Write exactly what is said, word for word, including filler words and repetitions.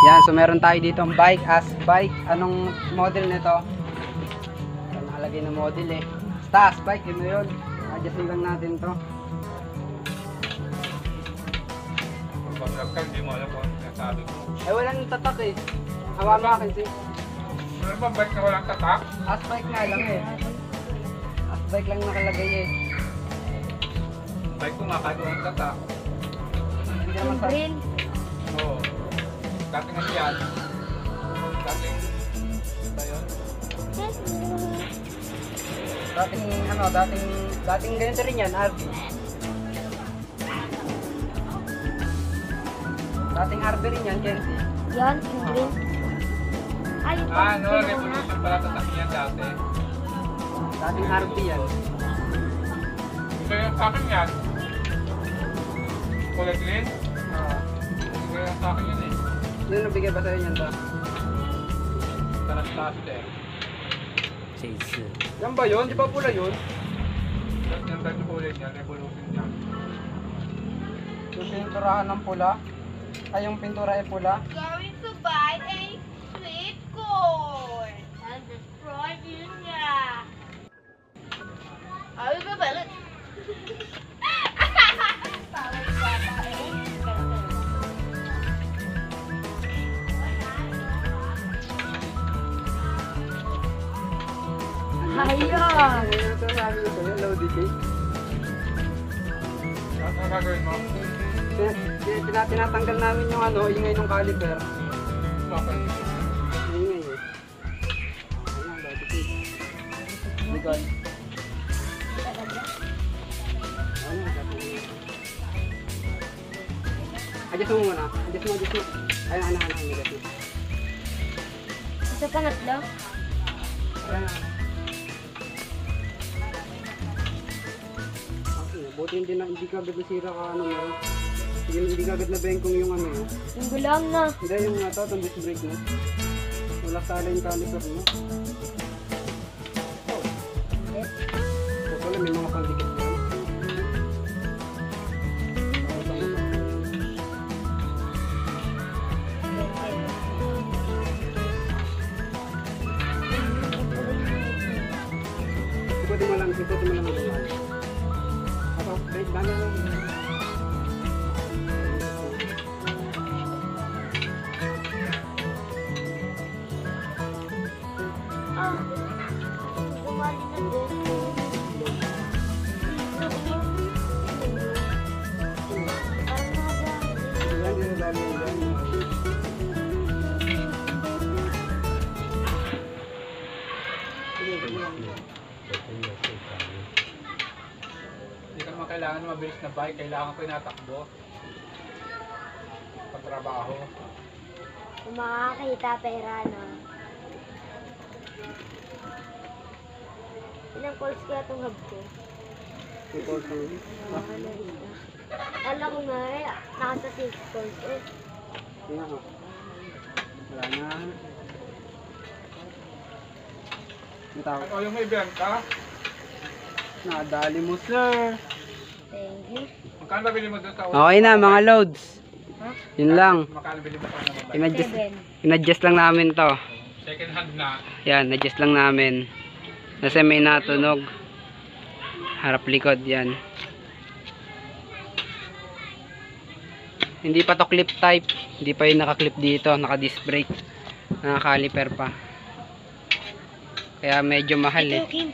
Yan, so meron tayo dito ang bike as bike. Anong model nito? So, nakalagay na model eh. Basta as bike, yun na yun. Adjustin lang natin to. Pag nagkal, di mo alam kung ano sinasabi ko. Eh, walang tatak eh. Hawa mo akin si. Meron ba bike na walang tatak? As bike nga lang eh. As bike lang nakalagay eh. Bike ko nga kahit walang tatak. Hindi naman sa... Green. Oo. Dating ano yan? Dating... Ano ba yun? Dating ano, dating... Dating ganito rin yan, R V. Dating R V rin yan, Kenzie. Yan, yung green. Ay, yung Ah, no, pang- revolution pala tatak yan dati. Dating R V yan. Ito yung sa akin yan. Kulay green? Oo. Ito yung sa akin yun eh. Yun, nabigay ba sa'yo yan to? Talas-talas eh. Yan ba yun? Di ba pula yun? Tapos yung tayo kulay niya, revolution niya. Yung pinturahan ng pula? Ay, yung pintura ay pula? Going to buy a sweet corn and destroy India. Ay, babalit. Ayan. Ano yung sasabi ko sa'yo? Low decay? Tapos ang gagawin mo? Tin- tin- tina- Tinatanggal namin yung ano, ingay ng caliper. Okay. Ingay eh. Ayan, low decay. Likod. Ayan, dapat yun. Adjust mo muna. Adjust mo, adjust mo. Ayun, ano, ano, ano, adjust mo. Sa pangatlo. Ayan. Okay, buti hindi na hindi ka agad nasira ka ano mo. Hindi, hindi ka agad na bengkong yung ano yun. Yung gulang na. Hindi yung ito, itong disc brake mo. Wala tala yung caliper mo. Oh. So, pala may mga pandikit mo. Ikutin mo lang, ikutin mo lang yung mga. Ako, wait, dami lang. Ah. Bumali na din. Parang nada. Yan, yan, dami yan. Sige, sige lang. Hindi ka naman kailangan ng mabilis na bike, kailangan ko inatakbo. Pagtrabaho. Kung makakita pera na. Ilang calls kaya itong hub ko? Ikaw sa Ah, narita. Alam ko nga eh, nasa six calls eh. Tingnan ko. Wala na. Ang tawag. Ano yung may benta? Nadali mo, sir. Thank you. Magkano nabili mo doon sa Okay na, mga loads. Ha? Yun lang. Magkano bili mo sa naman bike? In-adjust, Seven. in-adjust lang namin to. Second hand na. Yan, adjust lang namin. Kasi may natunog. Harap likod, yan. Hindi pa to clip type. Hindi pa yung naka-clip dito. Naka-disc brake. Naka-caliper pa. Kaya medyo mahal eh. Ito, Kim.